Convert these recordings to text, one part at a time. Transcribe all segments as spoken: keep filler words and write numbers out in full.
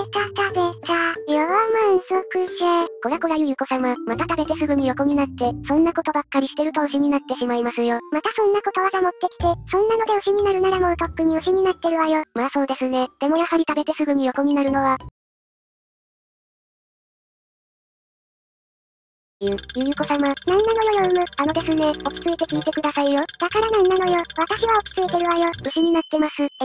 た食べた。余は満足じゃ。 こらこらゆゆこ様、また食べてすぐに横になって、そんなことばっかりしてると牛になってしまいますよ。 またそんなことわざ持ってきて、そんなので牛になるならもうとっくに牛になってるわよ。 まあそうですね。でもやはり食べてすぐに横になるのは、ゆ、ゆゆこ様。なんなのよヨウム。 あのですね、落ち着いて聞いてくださいよ。 だからなんなのよ。私は落ち着いてるわよ。 牛になってます。え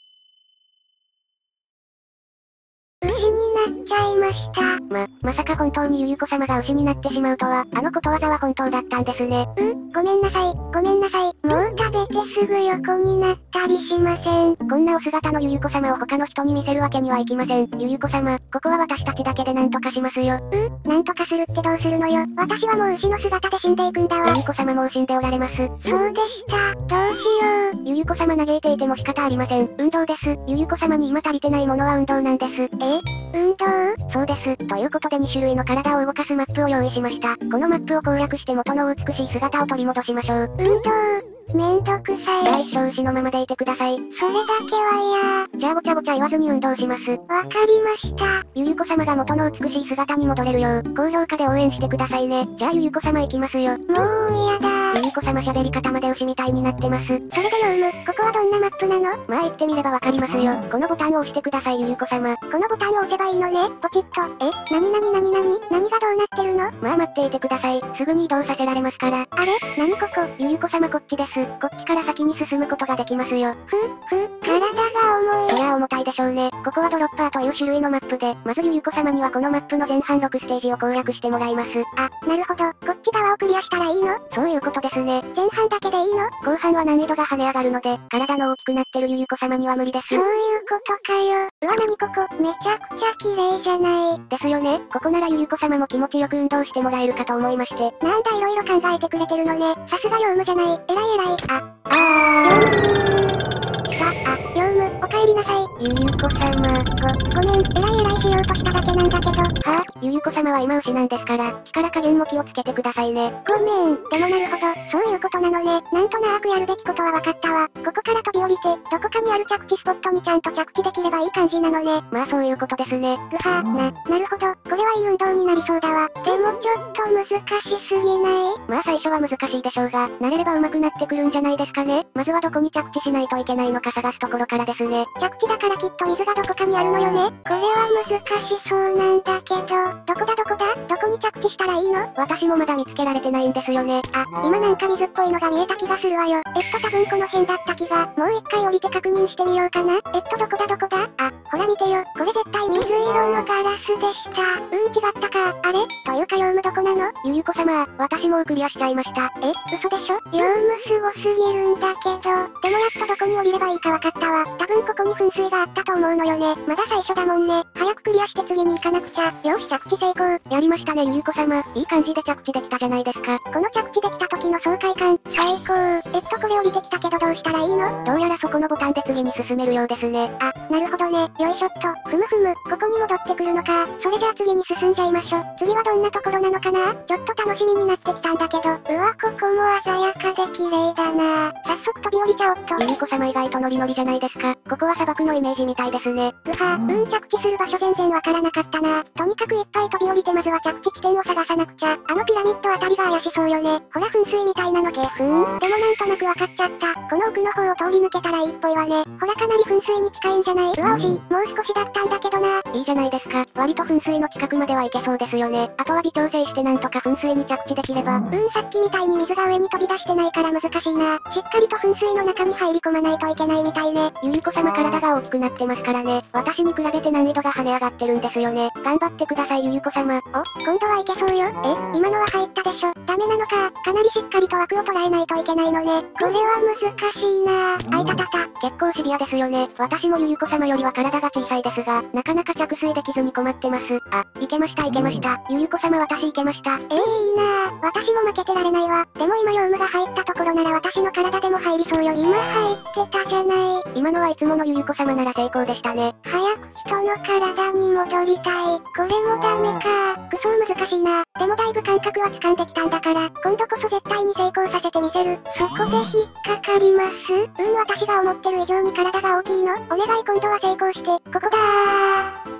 牛になっちゃいました。 ま、まさか本当にゆゆこ様が牛になってしまうとは、あのことわざは本当だったんですね。 うん、ごめんなさい、ごめんなさい。もう食べてすぐ横になったりしません。 こんなお姿のゆゆこ様を他の人に見せるわけにはいきません。ゆゆこ様、ここは私たちだけでなんとかしますよ。 うん、なんとかするってどうするのよ。私はもう牛の姿で死んでいくんだわ。 ゆゆこ様もう死んでおられます。そうでした。どうしよう。 ゆゆこ様嘆いていても仕方ありません。運動です。ゆゆこ様に今足りてないものは運動なんです。え運動？ そうです。ということでに種類の体を動かすマップを用意しました。このマップを攻略して元の美しい姿を取り戻しましょう。 運動、めんどくさい。 じゃあ一生牛のままでいてください。 それだけは嫌。 じゃあごちゃごちゃ言わずに運動します。わかりました。 ゆゆこ様が元の美しい姿に戻れるよう、高評価で応援してくださいね。じゃあゆゆこ様行きますよ。 もう嫌だ。 ゆゆこ様喋り方まで牛みたいになってます。それでヨウム、ここはどんなマップなの？ まあ言ってみればわかりますよ。このボタンを押してくださいゆゆこ様。 このボタンを押せばいいのね。ポチッと。え、なになになになに？何がどうなってるの？ まあ待っていてください。すぐに移動させられますから。 あれ？なにここ？ ゆゆこ様こっちです。こっちから先に進むことができますよ。 ふ、ふ、体が重い。 そりゃ重たいでしょうね。ここはドロッパーという種類のマップで、まずゆゆこ様にはこのマップの前半ろくステージを攻略してもらいます。 あ、なるほど。こっち側をクリアしたらいいの？ そういうことですね。 前半だけでいいの？ 後半は難易度が跳ね上がるので、体の大きくなってるゆゆこ様には無理です。 そういうことかよ。うわなにここ、めちゃくちゃ綺麗じゃない。 ですよね。ここならゆゆこ様も気持ちよく運動してもらえるかと思いまして。 なんだいろいろ考えてくれてるのね。さすがヨウムじゃない。えらいえらい。あ、 あー。来た、あ、ヨウム、お帰りなさい。 ゆゆこ様。 ご、ごめん、えらいえらいしようとしただけなんだけど。 はぁ、ゆゆこ様は今牛なんですから、力加減も気をつけてくださいね。 ごめん、でもなるほど、そういうことなのね。なんとなくやるべきことは分かったわ。ここから飛び降りて、どこかにある着地スポットにちゃんと着地できればいい感じなのね。 まあそういうことですね。 ぐはー、な、なるほど、これはいい運動になりそうだわ。でもちょっと難しすぎない？ まあ最初は難しいでしょうが、慣れれば上手くなってくるんじゃないですかね。まずはどこに着地しないといけないのか探すところからですね。 着地だからきっと水がどこかにあるのよね。これは難しそうなんだけど、どこだどこだ？どこに着地したらいいの？ 私もまだ見つけられてないんですよね。 あ、今なんか水っぽいのが見えた気がするわよ。えっと多分この辺だった気が。もう一回降りて確認してみようかな。えっとどこだどこだ？あ、ほら見てよ。これ絶対水色のガラスでした。うん、違ったか。あれ？というかヨウムどこなの？ ゆゆこ様、私もうクリアしちゃいました。 え、嘘でしょ？ヨウムすごすぎるんだけど。でもやっとどこに降りればいいかわかったわ。多分ここに噴水があったと思うのよね。まだ最初だもんね。早くクリアして次に行かなくちゃ。よし着地成功。 やりましたねゆゆこ様。いい感じで着地できたじゃないですか。 この着地できた時の爽快感、最高。えっとこれ降りてきたけどどうしたらいいの？ どうやらそこのボタンで次に進めるようですね。 あ、なるほどね。よいしょっと。ふむふむ、ここに戻ってくるのか。それじゃあ次に進んじゃいましょ。次はどんなところなのかな？ちょっと楽しみになってきたんだけど。うわ、ここも鮮やかで綺麗だな。早速飛び降りちゃおっと。 ゆゆこ様意外とノリノリじゃないですか。ここは砂漠のイメージみたいですね。 ぐはー、うん着地する場所全然わからなかったな。とにかくいっぱい飛び降りてまずは着地地点を探さなくちゃ。あのピラミッドあたりが怪しそうよね。ほら噴水みたいなのけふーん。でもなんとなくわかっちゃった。この奥の方を通り抜けたらいいっぽいわね。ほらかなり噴水に近いんじゃない？うわ惜しい。もう少しだったんだけどな。 いいじゃないですか。割と噴水の近くまでは行けそうですよね。あとは微調整してなんとか噴水に着地できれば。 うんさっきみたいに水が上に飛び出してないから難しいな。しっかりと噴水の中に入り込まないといけないみたいね。 ゆゆこ様体が大きくなってますからね。私に比べて難易度が跳ね上がってるんですよね。頑張ってくださいゆゆこ様。 お、今度はいけそうよ。え、今のは入ったでしょ。ダメなのか。かなりしっかりと枠を捉えないといけないのね。これは難しいな。あいたたた。 結構シビアですよね。私もゆゆこ様よりは体が小さいですが、なかなか着水できずに困ってます。あ、いけましたいけました。ゆゆこ様私いけました。 えー、いいなぁ。私も負けてられないわ。でも今ヨウムが入ったところなら私の体でも入りそうよ。今入ってたじゃない。 今のはいつものゆゆこ様なら成功でしたね。 早く人の体に戻りたい。これもダメか。くそー難しいな。でもだいぶ感覚は掴んできたんだから、今度こそ絶対に成功させてみせる。そこで引っかかります。うん私が思ってる以上に体が大きいの。お願い今度は成功して。ここだー。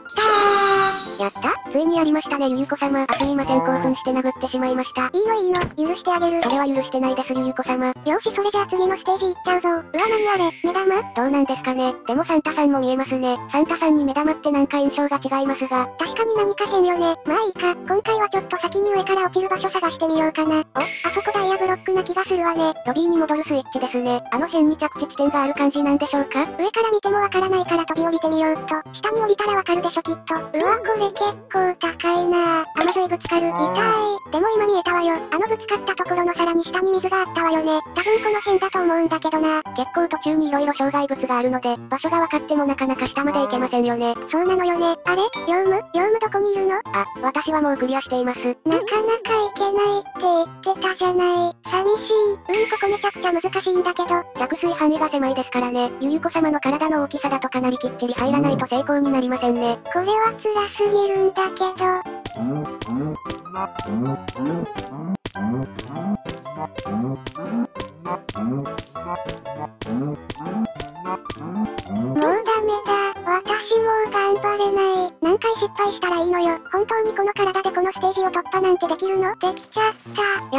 きたー。 やったついにやりましたねゆゆこ様。あすみません興奮して殴ってしまいました。 いいのいいの、許してあげる。 それは許してないですゆゆこ様。 よーしそれじゃあ次のステージ行っちゃうぞ。うわ何あれ、目玉？ どうなんですかね。でもサンタさんも見えますね。サンタさんに目玉ってなんか印象が違いますが。 確かに何か変よね。まあいいか、今回はちょっと先に上から落ちる場所探してみようかな。お、あそこダイヤブロックな気がするわね。 ロビーに戻るスイッチですね。あの辺に着地地点がある感じなんでしょうか？ 上から見てもわからないから飛び降りてみようっと。下に降りたらわかるでしょきっと。うわこれ結構高いなぁ。あまずいぶつかる。痛い。でも今見えたわよ。あのぶつかったところのさらに下に水があったわよね。多分この辺だと思うんだけどな。 結構途中に色々障害物があるので、場所が分かってもなかなか下まで行けませんよね。 そうなのよね。あれヨウムヨウムどこにいるの？ あ、私はもうクリアしています。 なかなか行けないって言ってたじゃない。寂しい。うんここめちゃくちゃ難しいんだけど。 着水範囲が狭いですからね。ゆゆこ様の体の大きさだとかなりきっちり入らないと成功になりませんね。 これは辛すぎるんだけど。もうダメだ。私もう頑張れない。何回失敗したらいいのよ。本当にこの体でこのステージを突破なんてできるの？できちゃった。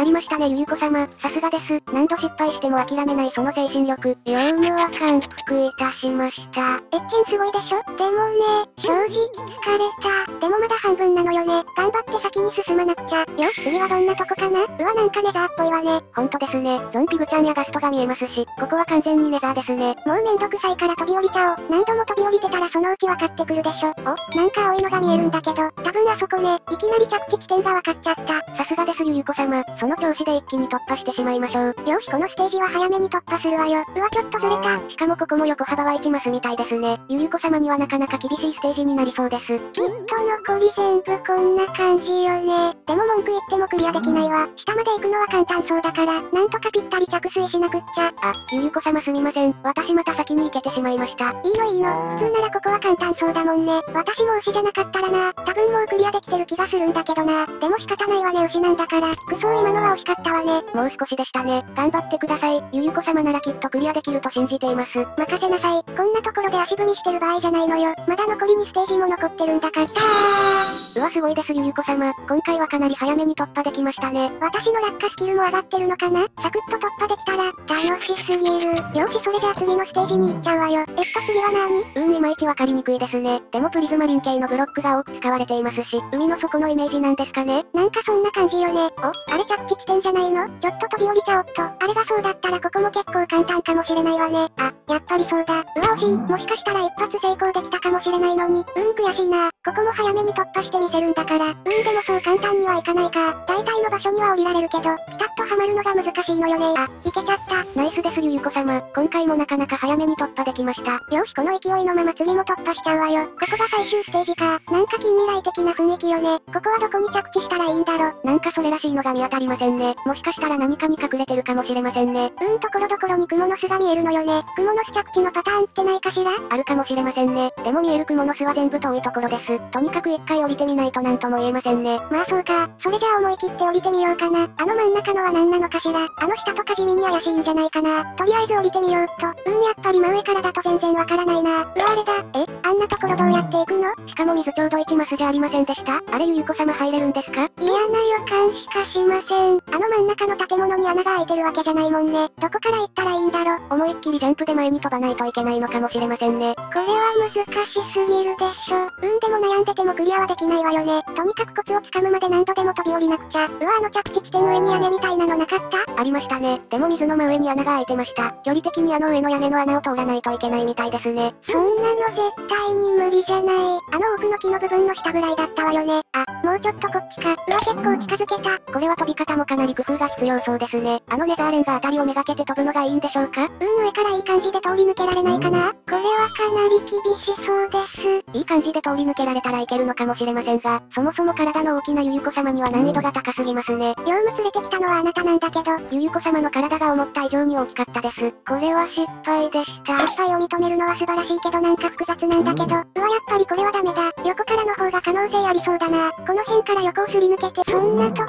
やりましたねゆゆこ様。さすがです。何度失敗しても諦めないその精神力。 ヨウムは感服いたしました。えっへんすごいでしょ？でもね、正直疲れた。でもまだ半分なのよね。頑張って先に進まなくちゃ。よし次はどんなとこかな？うわなんかネザーっぽいわね。 ほんとですね。ゾンピグちゃんやガストが見えますし、ここは完全にネザーですね。 もうめんどくさいから飛び降りちゃおう。何度も飛び降りてたらそのうち分かってくるでしょ。お、なんか青いのが見えるんだけど、多分あそこね、いきなり着地地点が分かっちゃった。 さすがですゆゆこ様。その調子で一気に突破してしまいましょう。 よしこのステージは早めに突破するわよ。うわちょっとずれた。 しかもここも横幅はいちマスみたいですね。ゆゆこ様にはなかなか厳しいステージになりそうです。きっと残り全部こんな感じよね。でも文句言ってもクリアできないわ。下まで行くのは簡単そうだから、なんとかぴったり着水しなくっちゃ。 あ、ゆゆこ様すみません。私また先に行けてしまいました。 いいのいいの。普通ならここは簡単そうだもんね。私も牛じゃなかったらな。多分もうクリアできてる気がするんだけどな。でも仕方ないわね牛なんだから。くそ今のは惜しかったわね。 もう少しでしたね。頑張ってください。ゆゆこ様ならきっとクリアできると信じています。 任せなさい。こんなところで足踏みしてる場合じゃないのよ。まだ残りにステージも残ってるんだから。 うわすごいですゆゆこ様。今回はかなり早めに突破できましたね。 私の落下スキルも上がってるのかな？サクッと突破できたら、楽しすぎる。よしそれじゃあ次のステージに行っちゃうわよ。えっと次はなーに？ うーんいまいちわかりにくいですね。でもプリズマリン系のブロックが多く使われていますし、海の底のイメージなんですかね？ なんかそんな感じよね。お、あれ着地地点じゃないの？ちょっと飛び降りちゃおっと。あれがそうだったらここも結構簡単かもしれないわね。あ、やっぱりそうだ。うわ惜しい。もしかしたら一発成功できたかもしれないのに。うん悔しいな。ここも早めに突破してみせるんだから。うんでもそう簡単にはいかないか。大体の場所には降りられるけど、ピタッとはまるのが難しいのよね。あ、いけちゃった。 ナイスですゆゆこ様。今回もなかなか早めに突破できました。 よしこの勢いのまま次も突破しちゃうわよ。ここが最終ステージか。なんか近未来的な雰囲気よね。ここはどこに着地したらいいんだろ。 なんかそれらしいのが見当たりませんね。もしかしたら何かに隠れてるかもしれませんね。 うーんところどころにクモの巣が見えるのよね。クモの巣着地のパターンってないかしら？ あるかもしれませんね。でも見えるクモの巣は全部遠いところです。とにかく一回降りてみないとなんとも言えませんね。 まあそうか。それじゃあ思い切って降りてみようかな。あの真ん中のは何なのかしら？あの下とか地味に怪しいんじゃないかな。とりあえず降りてみようっと。うんやっぱり真上からだと全然わからないな。うわあれだ。え、あんなところどうやって行くの？ しかも水ちょうどいちマスじゃありませんでした？あれゆゆこ様入れるんですか？ 嫌な予感しかしません。あの真ん中の建物に穴が開いてるわけじゃないもんね。どこから行ったらいいんだろ。 思いっきりジャンプで前に飛ばないといけないのかもしれませんね。 これは難しすぎるでしょ。うんでも悩んでてもクリアはできないわよね。とにかくコツをつかむまで何度でも飛び降りなくちゃ。うわあの着地地点上に屋根みたいなのなかった？ ありましたね。でも水の真上に穴が開いてました。距離的にあの上の屋根の穴を通らないといけないみたいですね。 そんなの絶対に無理じゃない。あの奥の木の部分の下ぐらいだったわよね。あ、もうちょっとこっちか。うわ結構近づけた。 これは飛び方もかなり工夫が必要そうですね。あのネザーレンガあたりをめがけて飛ぶのがいいんでしょうか？ うん上からいい感じで通り抜けられないかな？これはかなり厳しそうです。 いい感じで通り抜けられたらいけるのかもしれませんが、そもそも体の大きなゆゆこ様には難易度が高すぎますね。 ヨウム連れてきたのはあなたなんだけど、 ゆゆこ様の体が思った以上に大きかったです。 これは失敗でした。失敗を認めるのは素晴らしいけどなんか複雑なんだけど、うわやっぱりこれはダメだ。横からの方が可能性ありそうだな。この辺から横をすり抜けて、そんなとこ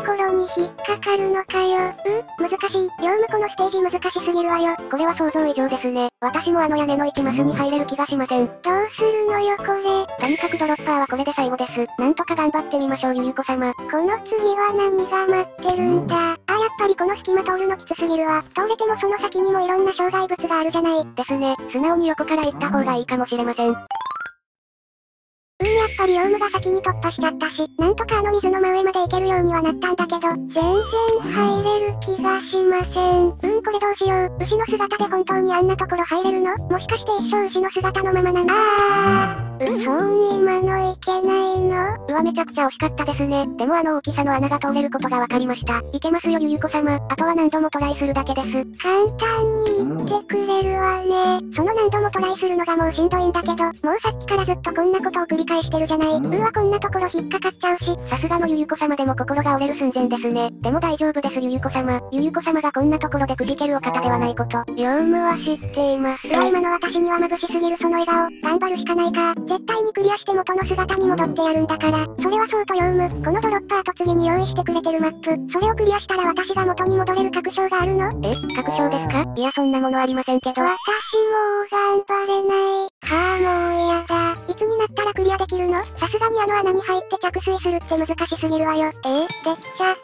ころに引っかかるのかよ。う難しい。ヨウムこのステージ難しすぎるわよ。 これは想像以上ですね。私もあの屋根のいちマスに入れる気がしません。 どうするのよこれ。 とにかくドロッパーはこれで最後です。なんとか頑張ってみましょうゆゆこ様。 この次は何が待ってるんだ。あ、やっぱりこの隙間通るのきつすぎるわ。通れてもその先にもいろんな障害物があるじゃない。 ですね。素直に横から行った方がいいかもしれません。 うん、やっぱりヨウムが先に突破しちゃったし、なんとかあの水の真上まで行けるようにはなったんだけど、全然入れる気がしません。うん、これどうしよう。牛の姿で本当にあんなところ入れるの？もしかして一生牛の姿のままなの？あー、うそうに今のいけないの？ うわ、めちゃくちゃ惜しかったですね。でもあの大きさの穴が通れることが分かりました。いけますよゆゆこ様。あとは何度もトライするだけです。 簡単に言ってくれるわね。その何度もトライするのがもうしんどいんだけど、もうさっきからずっとこんなことを繰り返してるじゃない。うわ、こんなところ引っかかっちゃうし。 さすがのゆゆこ様でも心が折れる寸前ですね。でも大丈夫ですゆゆこ様。ゆゆこ様がこんなところでくじけるお方ではないこと。 ヨウムは知っています。うわ、今の私には眩しすぎるその笑顔。頑張るしかないか。絶対にクリアして元の姿に戻ってやるんだから。それはそうとヨウム。このドロッパーと次に用意してくれてるマップ。それをクリアしたら私が元に戻れる確証があるの？ え、確証ですか？いや、そんなものありませんけど。 私もう頑張れない。はあ、もう嫌だ。いつになったらクリアできるの？さすがにあの穴に入って着水するって難しすぎるわよ。えー、できちゃった。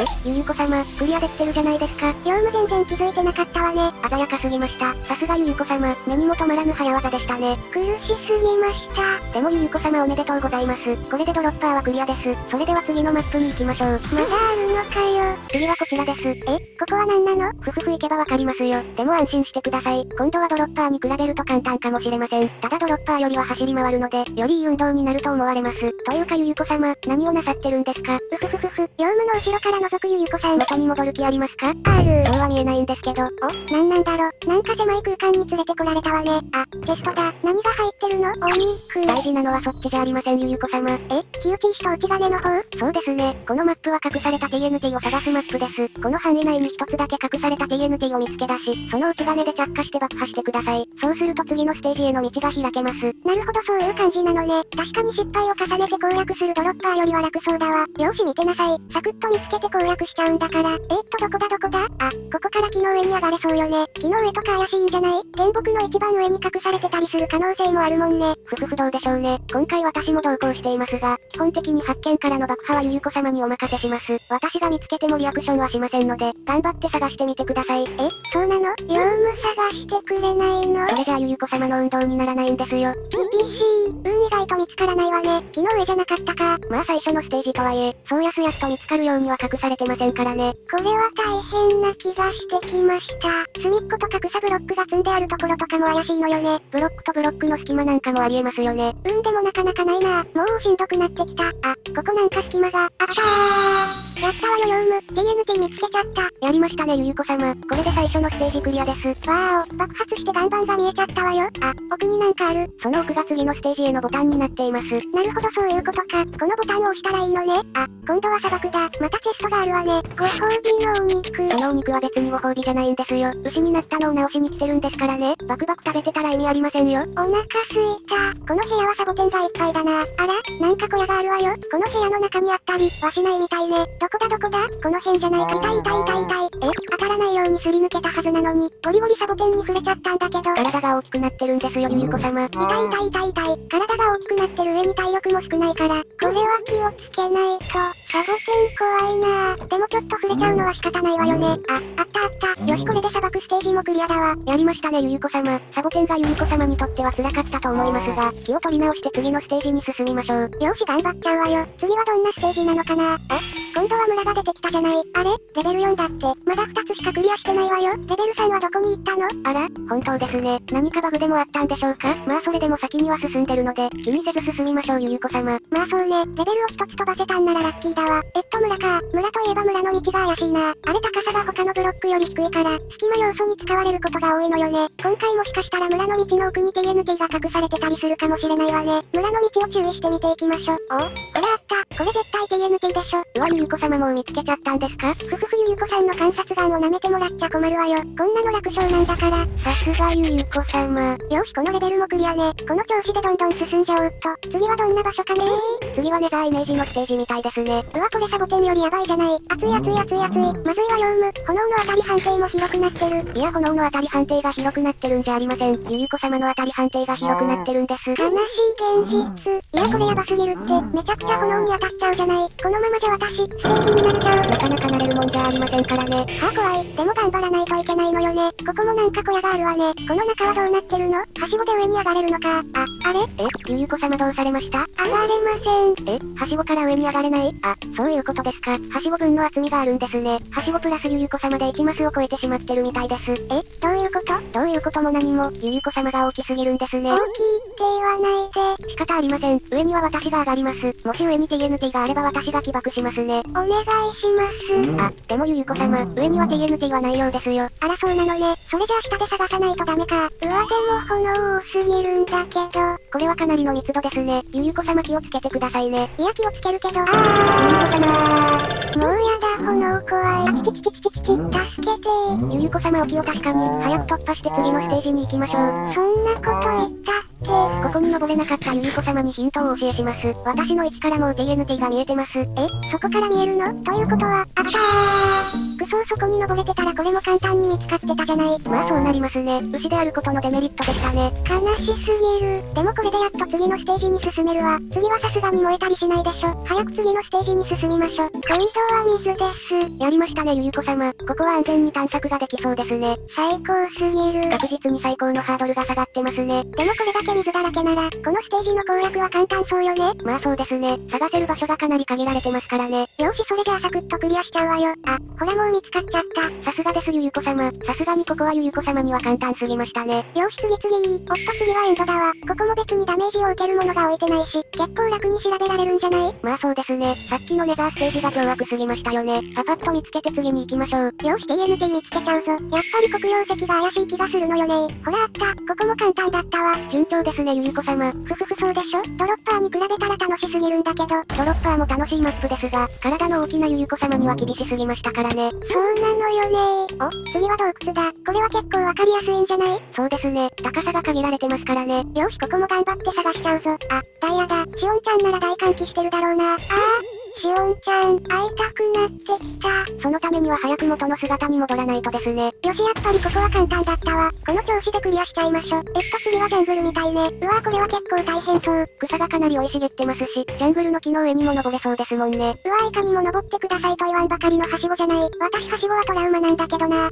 え、ゆゆこ様、クリアできてるじゃないですか。 ヨウム全然気づいてなかったわね。 鮮やかすぎました。さすがゆゆこ様、目にも止まらぬ早技でしたね。 苦しすぎました。 でもゆゆこ様おめでとうございます。これでドロッパーはクリアです。それでは次のマップに行きましょう。 まだあるのかよ。 次はこちらです。え、 ここは何なの？ ふふふ行けばわかりますよ。でも安心してください。今度はドロッパーに比べると簡単かもしれません。ただドロッパーよりは走り回るので、よりいい運動になると思われます。というかゆゆこ様、何をなさってるんですか？ うふふふふ、ヨウムの後ろから覗くゆゆこさん。 元に戻る気ありますか？ ある。 そうは見えないんですけど。 お、なんなんだろ。なんか狭い空間に連れてこられたわね。あ、チェストだ。何が入ってるの？お肉。 大事なのはそっちじゃありませんゆゆこ様。 え、火打ち石と内金の方？ そうですね。このマップは隠された ティーエヌティー を探すマップです。この範囲内に一つだけ隠された ティーエヌティー を見つけ出し、その内金で着火して爆破してください。そうすると次のステージへの道が開けます。 なるほど、そういう感じなのね。確かに失敗を重ねて攻略するドロッパーよりは楽そうだわ。よーし見てなさい。サクッと見つけて攻略しちゃうんだから。えーっとどこだどこだ？あ、ここから木の上に上がれそうよね。木の上とか怪しいんじゃない？原木の一番上に隠されてたりする可能性もあるもんね。 ふふふどうでしょうね。今回私も同行していますが、基本的に発見からの爆破はゆゆこ様にお任せします。私が見つけてもリアクションはしませんので、頑張って探してみてください。え、 そうなの？ヨウム探してくれないの？ それじゃあゆゆこ様の運動にならないんですよ。 厳しい。うん、意外と見つからないわね。木の上じゃなかったか。 まあ最初のステージとはいえ、そうやすやすと見つかるようには隠されてませんからね。 これは大変な気がしてきました。隅っこと隠さブロックが積んであるところとかも怪しいのよね。 ブロックとブロックの隙間なんかもありえますよね。 うんでもなかなかないな。もうしんどくなってきた。あ、ここなんか隙間があったー。やったわよヨウム。ティーエヌティー 見つけちゃった。 やりましたねゆゆこ様。これで最初のステージクリアです。 わーお、爆発して岩盤が見えちゃったわよ。あ、奥になんかある。 その奥が次のステージへのボタンになっています。 なるほどそういうことか。このボタンを押したらいいのね。あ、今度は砂漠だ。またチェストがあるわね。ご褒美のお肉。 そのお肉は別にご褒美じゃないんですよ。牛になったのを直しに来てるんですからね。バクバク食べてたら意味ありませんよ。 お腹すいた。この部屋はサボテンがいっぱいだな。あら、なんか小屋があるわよ。この部屋の中にあったりはしないみたいね。どこだどこだ？この辺じゃないか。痛い痛い痛い痛い。え、当たらないようにすり抜けたはずなのに、ゴリゴリサボテンに触れちゃったんだけど。 体が大きくなってるんですよゆゆこ様。 痛い痛い痛い痛い。体が大きくなってる上に体力も少ないから、これは気をつけないと。サボテン怖いなぁ。でもちょっと触れちゃうのは仕方ないわよね。あ、あったあった。よしこれで砂漠ステージもクリアだわ。 やりましたねゆゆこ様。サボテンがゆゆこ様にとっては辛かったと思いますが、気を取り直して次のステージに進みましょう。 よーし頑張っちゃうわよ。次はどんなステージなのかな？お、今度は村が出てきたじゃない。あれ？レベルよんだって。まだふたつしかクリアしてないわよ。レベルさんはどこに行ったの？ あら、本当ですね。何かバグでもあったんでしょうか？まあそれでも先には進んでるので、気にせず進みましょうゆゆこ様。 まあそうね。レベルを一つ飛ばせたんならラッキーだわ。えっと村か。村といえば村の道が怪しいな。あれ高さが他のブロックより低いから、隙間要素に使われることが多いのよね。今回もしかしたら村の道の奥に ティーエヌティー が隠されてたりするかもしれないわね。村の道を注意して見ていきましょ。お、これあった。これ絶対 ティーエヌティー でしょ。 うわゆゆ子様もう見つけちゃったんですか？ ふふふゆゆこさんの観察眼を舐めてもらっちゃ困るわよ。こんなの楽勝なんだから。 さすがゆゆこ様。 よしこのレベルもクリアね。この調子でどんどん進んじゃおうっと。次はどんな場所かねー。 次はネザーイメージのステージみたいですね。 うわこれサボテンよりやばいじゃない。熱い熱い熱い熱い。まずいわヨウム。炎の当たり判定も広くなってる。 いや炎の当たり判定が広くなってるんじゃありません。ゆゆこ様の当たり判定が広くなってるんです。 悲しい現実。いやこれやばすぎるって。めちゃくちゃ炎に当たっちゃうじゃない。このままじゃ私、ステーキになっちゃう。 なかなかなれるもんじゃありませんからね。 はあ怖い。でも頑張らないといけないのよね。ここもなんか小屋があるわね。この中はどうなってるの？はしごで上に上がれるのか。あ、あれ？ え、ゆゆこ様どうされました？ 上がれません。 え、はしごから上に上がれない？あ、そういうことですか。はしご分の厚みがあるんですね。はしごプラスゆゆこ様でいちマスを超えてしまってるみたいです。え、 どういうこと？ どういうことも何も、ゆゆこ様が大きすぎるんですね。 大きいって言わないで。 仕方ありません。上には私が上がります。もし上に ティーエヌティー があれば私が起爆しますね。 お願いします。 あ、でもゆゆこ様、上には ティーエヌティー はないようですよ。 あらそうなのね。それじゃあ下で探さないとダメか。うわでも炎多すぎるんだけど。 これはかなりの密度ですね。ゆゆこ様気をつけてくださいね。 いや気をつけるけど。あー。 ゆゆこ様ー。もうやだ炎怖い。あちちちちちちち、助けてー。 ゆゆこ様お気を確かに、早く突破して次のステージに行きましょう。 そんなこと言ったって。 ここに登れなかったゆゆこ様にヒントをお教えします。私の位置からもう ティーエヌティー が見えてます。え、 そこから見えるの？ということは、あったー。くそーそこに登れてたらこれも簡単に見つかってたじゃない。 まあそうなりますね。牛であることのデメリットでしたね。 悲しすぎる。でもこれでやっと次のステージに進めるわ。次はさすがに燃えたりしないでしょ。早く次のステージに進みましょ。今度は水です。 やりましたねゆゆこ様。ここは安全に探索ができそうですね。 最高すぎる。 確実に最高のハードルが下がってますね。 でもこれだけ水だらけなら、このステージの攻略は簡単そうよね。 まあそうですね。探せる場所がかなり限られてますからね。 よしそれじゃあサクッとクリアしちゃうわよ。あ、ほらもう見つかっちゃった。 さすがですゆゆこ様。さすがにここはゆゆこ様には簡単すぎましたね。 よし次次。おっと次はエンドだわ。ここも別にダメージを受けるものが置いてないし、結構楽に調べられるんじゃない？ まあそうですね。さっきのネザーステージが凶悪すぎましたよね。パパッと見つけて次に行きましょう。 よし ティーエヌティー 見つけちゃうぞ。やっぱり黒曜石が怪しい気がするのよね。ほらあった。ここも簡単だったわ。 順調ですねゆゆこ様。 ふふふそうでしょ？ドロッパーに比べたら楽しすぎるんだけど。ドロッパーも楽しいマップですが、体の大きなゆゆこ様には厳しすぎましたからね。 そうなのよねー。お、次は洞窟だ。これは結構わかりやすいんじゃない？ そうですね。高さが限られてますからね。 よしここも頑張って探しちゃうぞ。あ、ダイヤだ。しおんちゃんなら大歓喜してるだろうな。あー。しおんちゃん、会いたくなってきた。 そのためには早く元の姿に戻らないとですね。 よしやっぱりここは簡単だったわ。この調子でクリアしちゃいましょ。えっと次はジャングルみたいね。うわーこれは結構大変そう。 草がかなり生い茂ってますし、ジャングルの木の上にも登れそうですもんね。 うわーいかにも登ってくださいと言わんばかりのはしごじゃない。私はしごはトラウマなんだけどな。あ。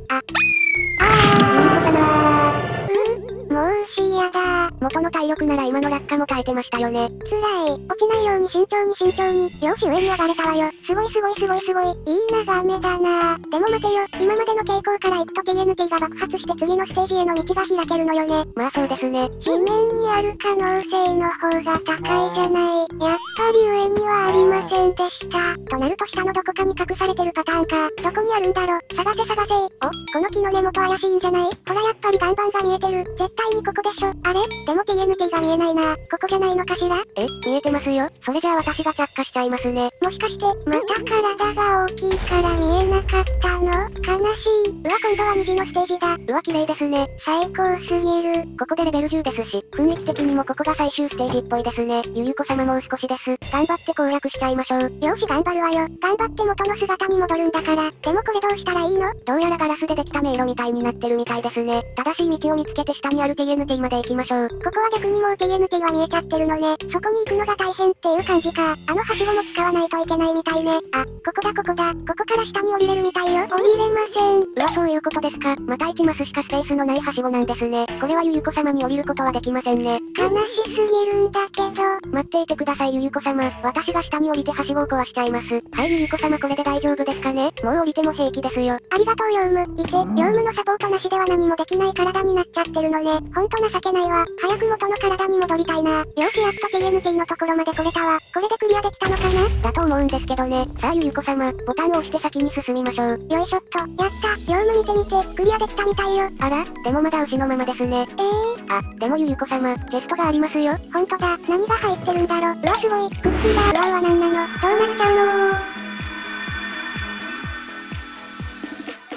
あー。うー、もうしやだー。 元の体力なら今の落下も耐えてましたよね。 辛い。落ちないように慎重に慎重に。よし上に上がれたわよ。すごいすごいすごいすごい。いい眺めだなー。でも待てよ。今までの傾向から行くと ティーエヌティー が爆発して次のステージへの道が開けるのよね。 まあそうですね。 地面にある可能性の方が高いじゃない。やっぱり上にはありませんでした。となると下のどこかに隠されてるパターンか。どこにあるんだろ。探せ探せ。お、この木の根元怪しいんじゃない？ほらやっぱり岩盤が見えてる。絶対にここでしょ。あれ？でも ティーエヌティー が見えないな。ここじゃないのかしら？ え、見えてますよ。それじゃあ私が着火しちゃいますね。 もしかして、また体が大きいから見えなかったの？悲しい。うわ今度は虹のステージだ。 うわ綺麗ですね。 最高すぎる。 ここでレベルじゅうですし、雰囲気的にもここが最終ステージっぽいですね。ゆゆこ様もう少しです。頑張って攻略しちゃいましょう。 よし頑張るわよ。頑張って元の姿に戻るんだから。でもこれどうしたらいいの？ どうやらガラスでできた迷路みたいになってるみたいですね。正しい道を見つけて下にある ティーエヌティー まで行きましょう。 ここは逆にもう ティーエヌティー は見えちゃってるのね。そこに行くのが大変っていう感じか。あのはしごも使わないといけないみたいね。あ、ここだここだ。ここから下に降りれるみたいよ。降りれません。 うわそういうことですか。またいちマスしかスペースのないはしごなんですね。これはゆゆこ様に降りることはできませんね。 悲しすぎるんだけど。 待っていてくださいゆゆこ様。私が下に降りてはしごを壊しちゃいます。はいゆゆこ様これで大丈夫ですかね？もう降りても平気ですよ。 ありがとうヨウム。いて、ヨウムのサポートなしでは何もできない体になっちゃってるのね。ほんと情けないわ。早く元の体に戻りたいな。よしやっと ティーエヌティー のところまで来れたわ。これでクリアできたのかな？ だと思うんですけどね。さあゆゆこ様、ボタンを押して先に進みましょう。 よいしょっと。やった。ヨウム見てみて、クリアできたみたいよ。 あら、でもまだ牛のままですね。 ええー。 あ、でもゆゆこ様、チェストがありますよ。 ほんとだ。何が入ってるんだろ。うわすごい。クッキーだ。うわうわなんなの。どうなっちゃうのー。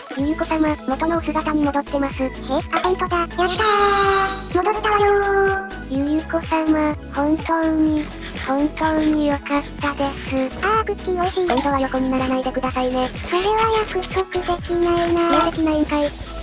ゆゆこ様、元のお姿に戻ってます。 え、あ、ほんとだ。やったー。戻ったわよー。 ゆゆこ様、本当に、本当に良かったです。 あー、クッキー美味しい。 今度は横にならないでくださいね。 それは約束できないな。 いや、できないんかい。